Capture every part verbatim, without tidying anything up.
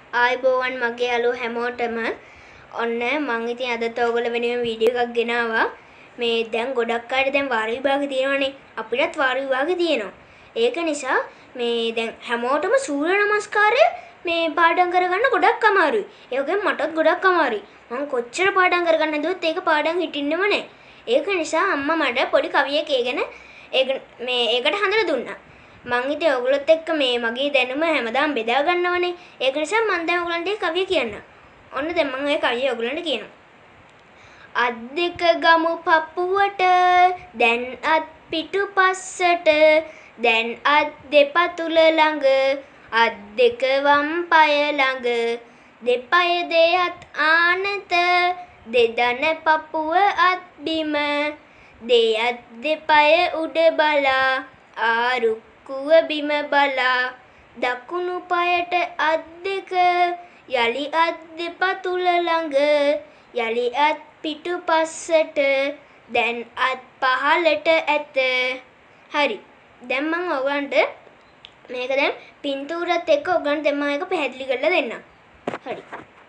ආයිබෝවන් මගේ යාළුවෝ හැමෝටම ඔන්න මම ඉතින් අදත් ඔයගොල්ලෝ වෙනුවෙන් වීඩියෝ එකක් ගෙනාවා. මේ දැන් ගොඩක් අයට දැන් වාර විභාග තියෙනවනේ. අපිටත් වාර විභාග තියෙනවා. ඒක නිසා මේ දැන් හැමෝටම සූර්ය නමස්කාරය මේ පාඩම් කරගන්න ගොඩක් අමාරුයි. ඒ වගේම මටත් ගොඩක් අමාරුයි. මම කොච්චර පාඩම් කරගන්න හදුවත් ඒක පාඩම් හිටින්නෙම නැහැ. ඒක නිසා අම්මා මට පොඩි කවියක් ඒගෙන ඒක මේ ඒකට හඳලා දුන්නා. මං ඉතින් ඔයගොල්ලොත් එක්ක මේ මගේ දැනුම හැමදාම බෙදා ගන්නවනේ. ඒක නිසා මං දැන් ඔයගොල්ලන්ට කවිය කියන්න. ඔන්න දැන් මං ඔය කවිය ඔයගොල්ලන්ට කියනවා. අත් දෙක ගමු පපුවට දැන් අත් පිටුපස්සට දැන් අත් දෙපතුල ළඟ අත් දෙක වම් පාය ළඟ දෙපය දෙයත් ආනත දෙදන පපුව අත් බිම දෙයත් දෙපය උඩ බලා ආරු කුව බිම බලා දකුණු පායට අත් දෙක යලි අත් දෙපතුල ළඟ යලි අත් පිටුපස්සට දැන් අත් පහළට ඇත. හරි. දැන් මම ඔයගලන්ට මේක දැන් පින්තූරත් එක්ක ඔයගලන්ට දැන් මම ඒක පැහැදිලි කරලා දෙන්නම්. හරි.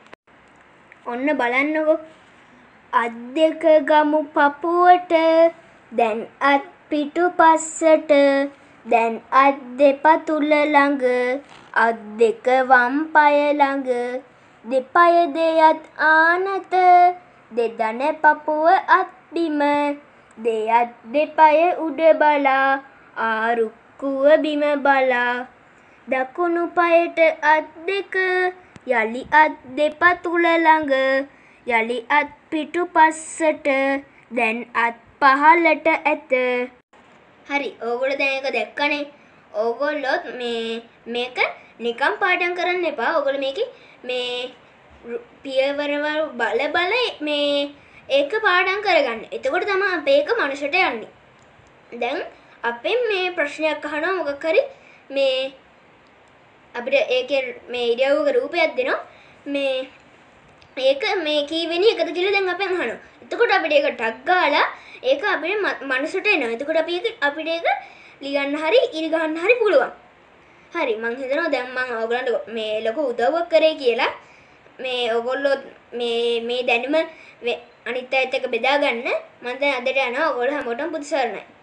ඔන්න බලන්නකෝ. අත් දෙක ගමු පපුවට දැන් අත් පිටුපස්සට දැන් අත් දෙපතුල ළඟ අත් දෙක වම් පාය ළඟ දෙපය දෙයත් ආනත දෙදන පපුව අත් බිම දෙයත් දෙපය උඩ බලා ආරුක්කුව බිම බලා දකුණු පායට අත් දෙක යලි අත් දෙපතුල ළඟ යලි අත් පිටුපස්සට දැන් අත් පහළට ඇත. හරි. ඕගොල්ලෝ දැන් ඒක දැක්කනේ. ඕගොල්ලොත් මේ මේක නිකම් පාඩම් කරන්න එපා. ඕගොල්ලෝ මේකේ මේ පියවරවල් බල බල මේ ඒක පාඩම් කරගන්න. එතකොට තමයි අපේ ඒක මනසට යන්නේ. දැන් අපෙන් මේ ප්‍රශ්නයක් අහනවා මොකක් හරි මේ අපිට ඒකේ මේ ඉරියව්වක රූපයක් දෙනවා. මේ ඒක මේ කීවෙනි එකද කියලා දැන් අපෙන් අහනවා. එතකොට අපිට ඒක ටක් ගාලා ඒක අපේ මනසට එනවා. එතකොට අපි ඒක අපිට ඒක ලියන්න හරි ඉරි ගන්න හරි පුළුවන්. හරි මං හිතනවා දැන් මං ඔයගලන්ට මේ ලොකු උදව්වක් කරේ කියලා. මේ ඔයගොල්ලෝ මේ මේ දැනුම අනිත් අයත් එක්ක බෙදා ගන්න. මම දැන් අදට යනවා. ඔයගොල්ලෝ හැමෝටම බුදු සරණයි.